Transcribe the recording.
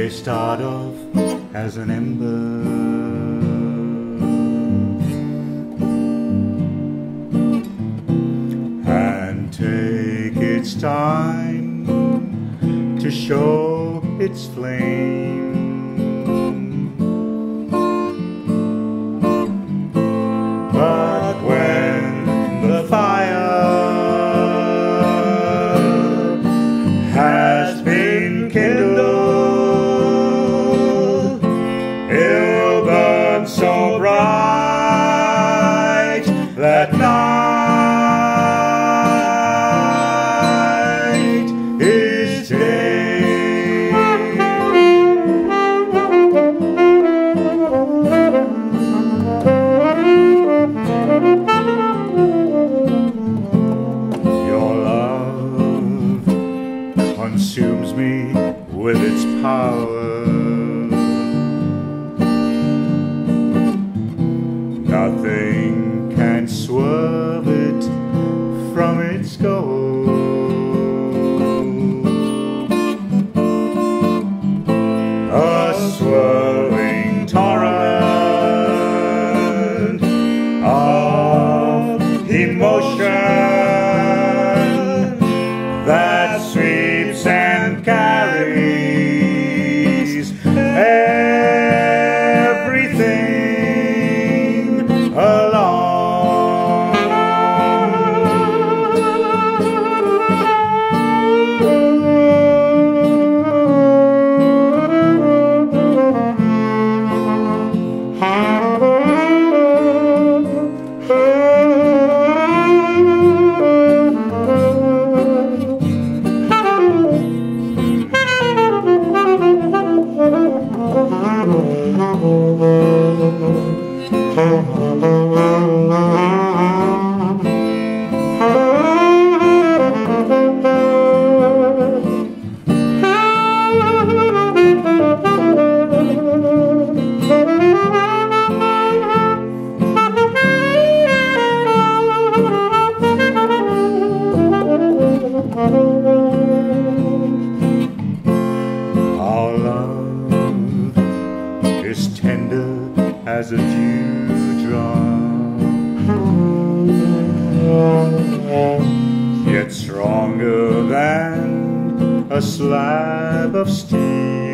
may start off as an ember, and take its time to show its flame. But when the fire has been kindled, it'll burn so bright that night is day. Your love consumes me with its power. Nothing can swerve it from its goal. A swirling torrent of emotion that sweeps and carries everything along. Our love is tender as a dewdrop, yet stronger than a slab of steel.